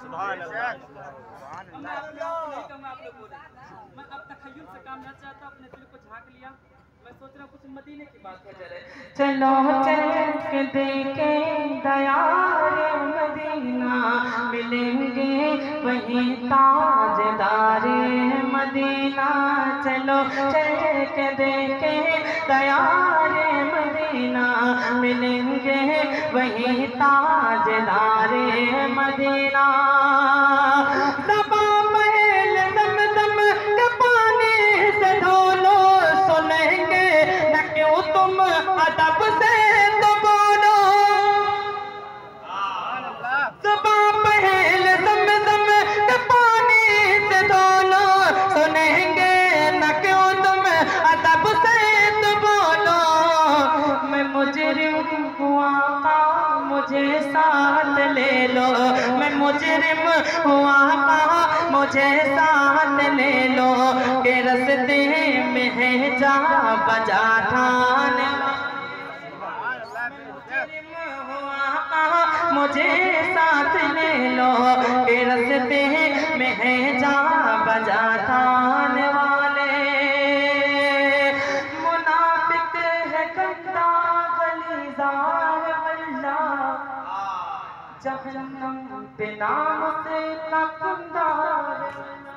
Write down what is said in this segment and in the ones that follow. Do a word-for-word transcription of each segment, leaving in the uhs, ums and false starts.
मैं अब तखय्युल से काम नहीं चाहता, अपने दिल को झांक लिया। मैं सोच रहा हूँ कुछ मदीने की बात हो जाए। चलो चल के देखे दयारे मदीना, मिलेंगे वहीं ताजदारे मदीना। चलो चल के देखे दयारे मदीना, मिलेंगे वहीं ताजदारे मदीना। अदब से तो बोलो, सुबह पहल ज़म-ज़म के पानी से धोलो, सुनेंगे न क्यों तुम अदब से तो बोलो। मैं मुजरिम हुआ का मुझे साथ ले लो, मैं मुजरिम हुआ का मुझे साथ ले लो, के रस्ते में है जा बजा ठान मुझे साथ ले लो, के रस्ते में है जा बजा थाने वाले। मुनाफिक है गंदा गलीज़ा है वल्ला, जहन्नम पे नाम से ना कुंदा है।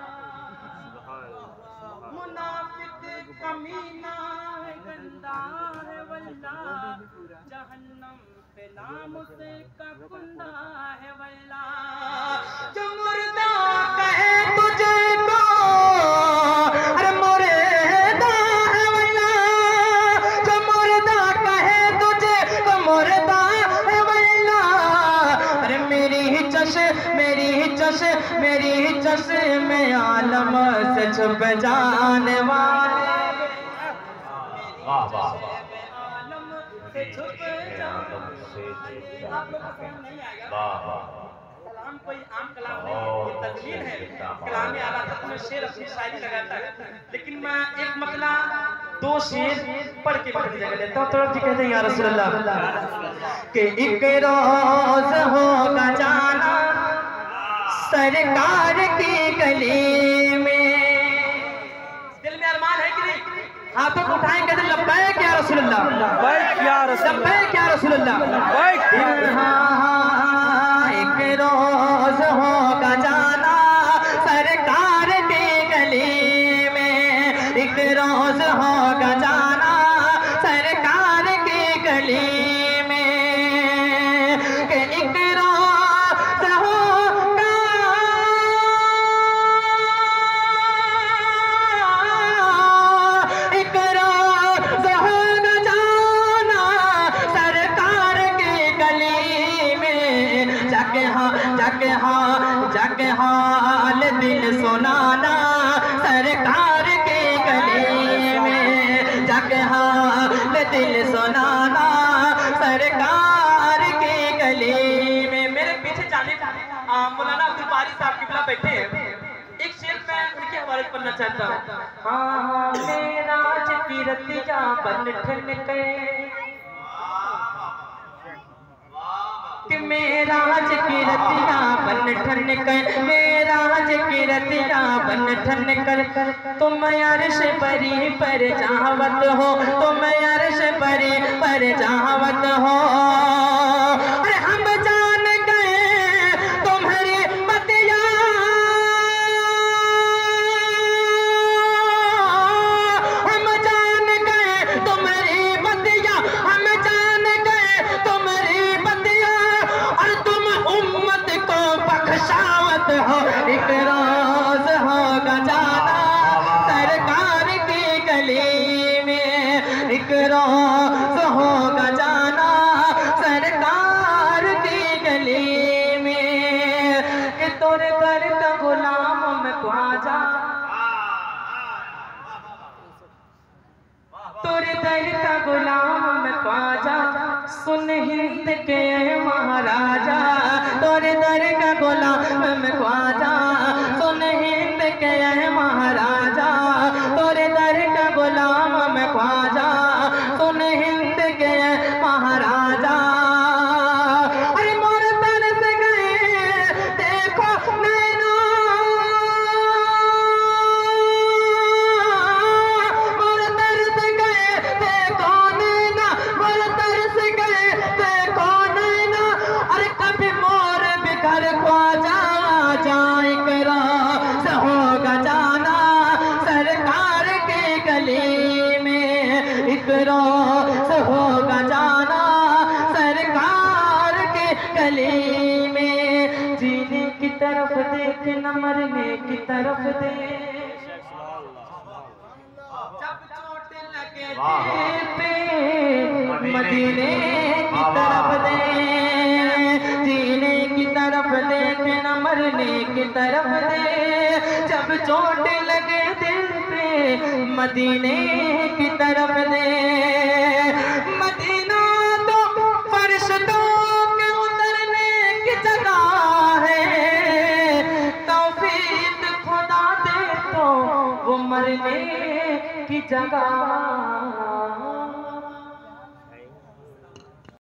मुनाफिक कमीना है गंदा है वल्ला, जहन्नम पे नाम से का कुंदा है वल्ला। जो मुर्दा कहे तुझे को, अरे मुर्दा है वल्ला, जो मुर्दा कहे तुझे को मुर्दा है वल्ला। अरे मेरी ही चश मेरी ही चश मेरी ही चश में आलम से छुप जाने वाले, वाह वाह से छुप आप लोग को समझ नहीं आएगा। कलाम कोई आम कलाम नहीं है, ये तदलील है। कलाम में आला तक में शेर अपनी शायरी लगाता है, लेकिन मैं एक मतला दो शेर पढ़ के पढ़ जगह देता हूँ। थोड़ा जी कहते हैं या रसूल अल्लाह कि एक रोज होगा जाना सरकार की गली में। दिल में अरमान है कि नहीं? हाथों को उठाएं, कहते लब्बैक या रसूल अल्लाह, लब्बैक या रसूल अल्लाह, लब्बैक या रसूल अल्लाह, लब्बैक। एक रोज होगा जाना सरकार की गली में, एक रोज होगा जाना सरकार की गली में, कि एक रोज होगा एक रोज होगा जाना सरकार की गली में। जाके हाँ जाके हाँ जाके हाल दिल सुनाना सरकार की गली में, जाके हाल दिल सुनाना सरकार की गली में। मेरे पीछे जाने मौलाना अब्दुल बारी साहब किबला बैठे हैं, एक शेर मैं उनके हवाले पढ़ना चाहता हूँ। हाँ मेरा की रतिया बन ठन के, कि मेरा की रतिया बन ठन कर, मेरा की रतिया बन ठन कर। तुम अर्श परी पर जावत हो, तुम अर्श परी पर जावत हो। अरे हम जान गए तुम्हारी बतिया, हम जान गए तुम्हारी बतिया, हम जान गए तुम्हारी बतिया। और तुम उम्मत को बख्शावत हो, एक रोज होगा जाना सरकार की गली में, एक रोज होगा जाना सरकार की गली में। कि तोरे दर का गुलाम मैं ख्वाजा, तोरे दर का गुलाम मैं ख्वाजा, सुन हिंद के महाराजा। तोरे दर का गुलाम मैं ख्वाजा, सुन हिंद के महाराजा। तोरे दर का गुलाम मैं ख्वाजा, सुन हिंद के महाराजा। अरे मोर तरस गए देखो ख्वाजा जाए करा होगा जाना सरकार के गली में, एक रोज होगा जाना सरकार के गली में। जीने की तरफ देख न मरने की तरफ देख, जब चोट लगे दिल पे मदीने की तरफ देख, जीने की तरफ देख न मरने की तरफ देख, जब चोट लगे दिल पे मदीने की तरफ देख। मदीना तो फरिश्तों के उतरने की जगह है, तौफीक खुदा दे तो वो मरने की जगह